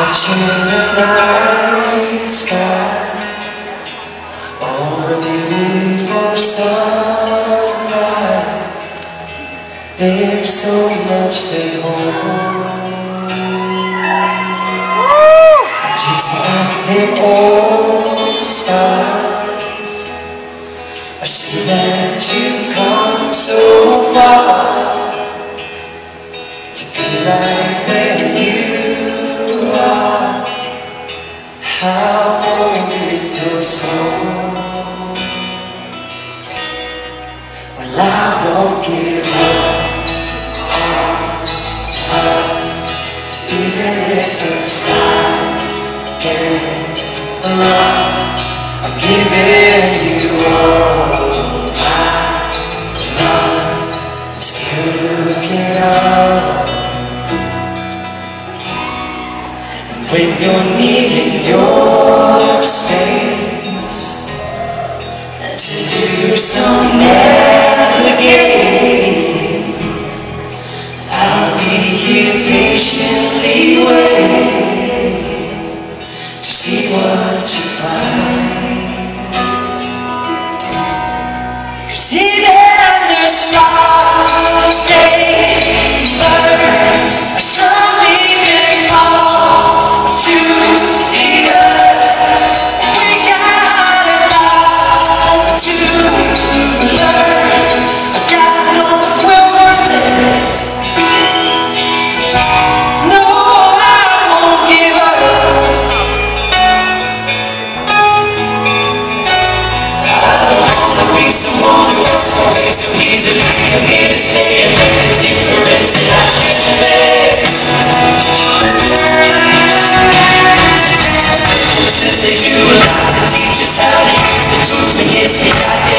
Watching the night sky, oh, the beautiful sunrise. There's so much they hold, just like them old stars. I see that you've come so far to be right where you are. How old is your soul? Well, I won't give up on us, even if the skies get rough. I'm giving you all my love. I'm still looking up. When you're needing your space to do some navigating, I'll be here patiently waiting to see what you find. 'Cause even the stars, they burn. A sunbeam can fall to the earth. We gotta love to learn. God knows we're worth it. No, I won't give up. I don't wanna be someone who walks away so easily. I'm here to stay and make a difference that I can make. Since they do a lot to teach us how to use the tools and history.